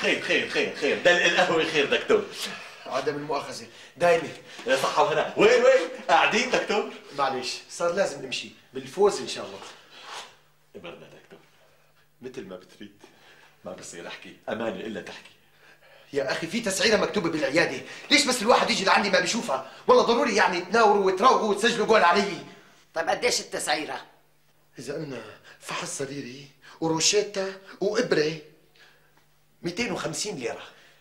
خير دلق القهوة خير دكتور. عدم المؤاخذة دايمة. صحة وهنا. وين قاعدين دكتور؟ معلش صار لازم نمشي بالفوز ان شاء الله. امرنا دكتور مثل ما بتريد. ما بصير احكي امانة الا تحكي. يا اخي في تسعيره مكتوبه بالعياده، ليش بس الواحد يجي لعندي ما بيشوفها؟ والله ضروري يعني تناوروا وتروقوا وتسجلوا قول علي. طيب قديش التسعيره؟ اذا قلنا فحص سريري وروشيتا وابره 250 ليره.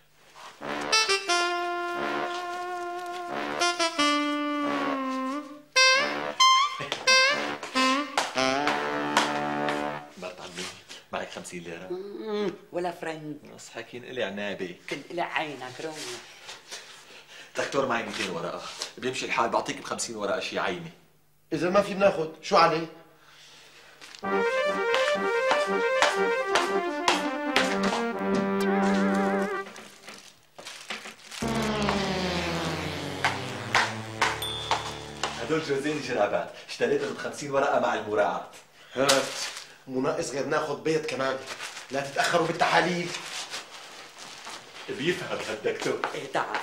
مرت عمي معك 50 ليرة؟ ولا فرنك. نص حكين الي عنابي. كل إلى عينك روح. دكتور معي 200 ورقة، بيمشي الحال بعطيك ب 50 ورقة شي عيني. اذا ما في بناخذ، شو عليه؟ هدول جوزين جرابات، اشتريتهم ب 50 ورقة مع المراعاة. هات مو ناقص غير ناخذ بيض كمان، لا تتاخروا بالتحاليل. بيفهم هالدكتور. ايه تعال.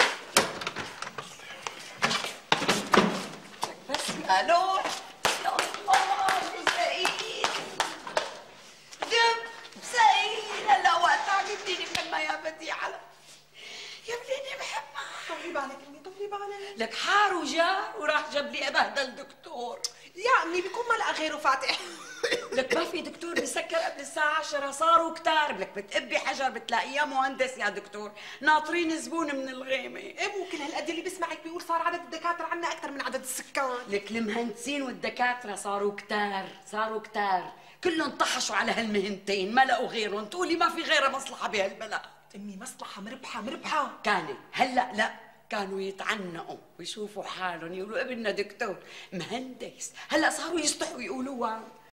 بس يا نور يا الله سعيد دب سعيد. هلا وقت عجبتيني بحبها يا بديعة يا ابني بحبها. طولي بالك امي طولي بالك. لك حار وجار وراح جاب لي ابهدل دكتور. يا امي بيكون ما لقى غيره فاتح. لك ما في دكتور بسكر قبل الساعة 10 صاروا كتار. لك بتقبي حجر بتلاقيه مهندس يا دكتور. ناطرين زبون من الغيمة. ايه ممكن هالقد اللي بيسمعك بيقول صار عدد الدكاترة عنا أكثر من عدد السكان. لك المهندسين والدكاترة صاروا كتار كلهم طحشوا على هالمهنتين ما لقوا غيرهم. تقولي ما في غيرها مصلحة بهالبلد. امي مصلحة مربحة. كانت هلا لا كانوا يتعنقوا ويشوفوا حالهم يقولوا ابننا دكتور مهندس. هلا صاروا يستحوا يقولوها.